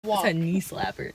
That's a knee slapper.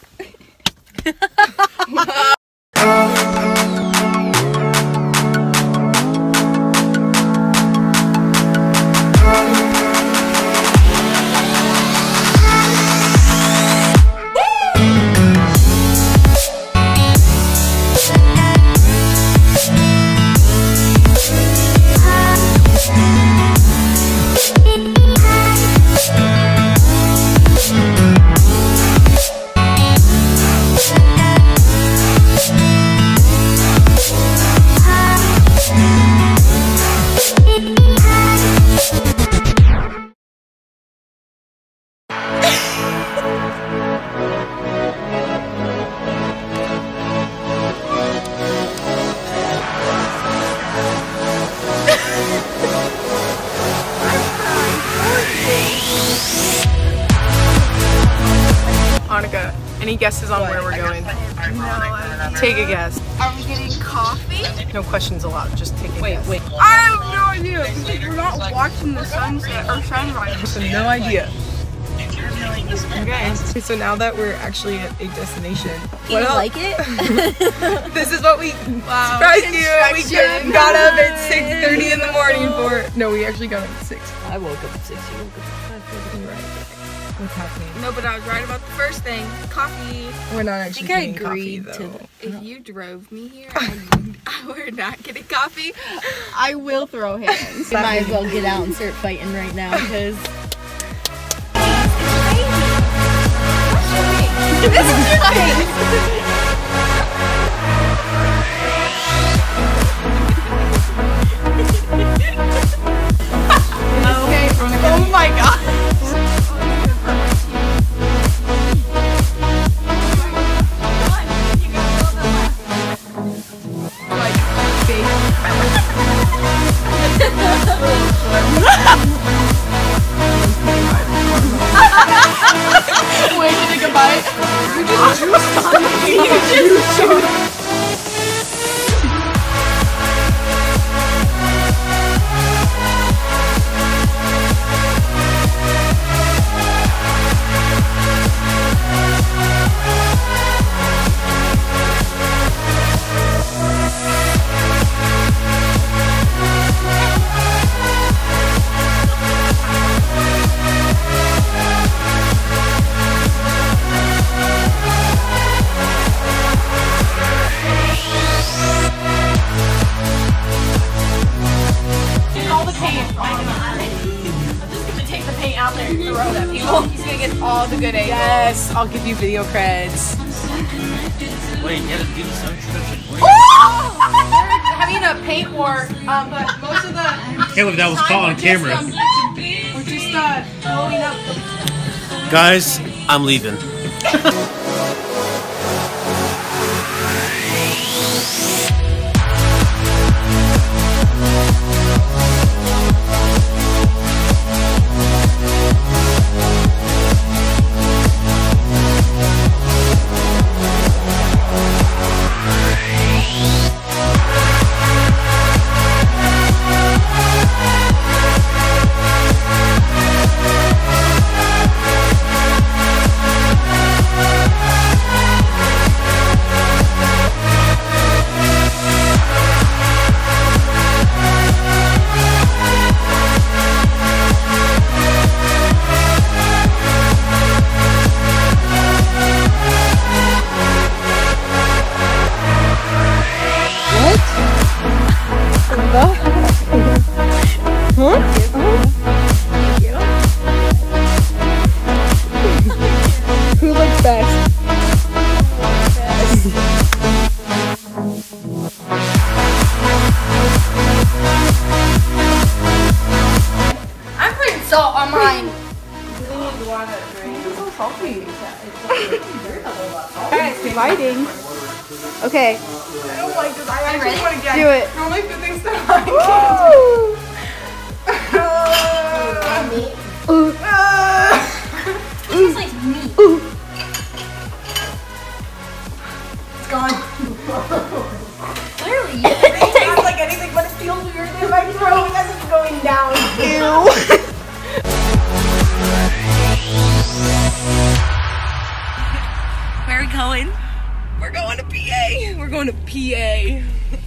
Any guesses on where we're going? No. Take a guess. Are we getting coffee? No questions allowed. Just take a guess. Wait. I have no idea. We're not watching the sunset or sunrise. So no idea. Okay. So now that we're actually at a destination, Do you like it? This is what we surprised you. We got up at 6:30 in the morning for. No, we actually got up at 6. I woke up at 6. You woke up at 5:30. Right. What's happening? No, but I was right about the first thing. Coffee. We're not actually getting coffee though. If you drove me here and we're not getting coffee, I will throw hands. We might as well get out and start fighting right now because this is your face. Oh my god. Wait, did take a bite? You just juiced on me. You just he's gonna get all the good angles. Yes, I'll give you video creds. Wait, you gotta do some subscription. Having a paint war, but most of the Can't believe that was caught on camera. we're just blowing up. Guys, I'm leaving. Who looks best? I'm putting salt on mine. Alright, fighting. Okay. I don't like this. I actually want to get Do it. Don't like the things that I Tastes like meat. It's gone. Clearly, It tastes like anything, but it feels weird in my throat as it's going down. Ew. Where are we going? We're going to PA. We're going to PA.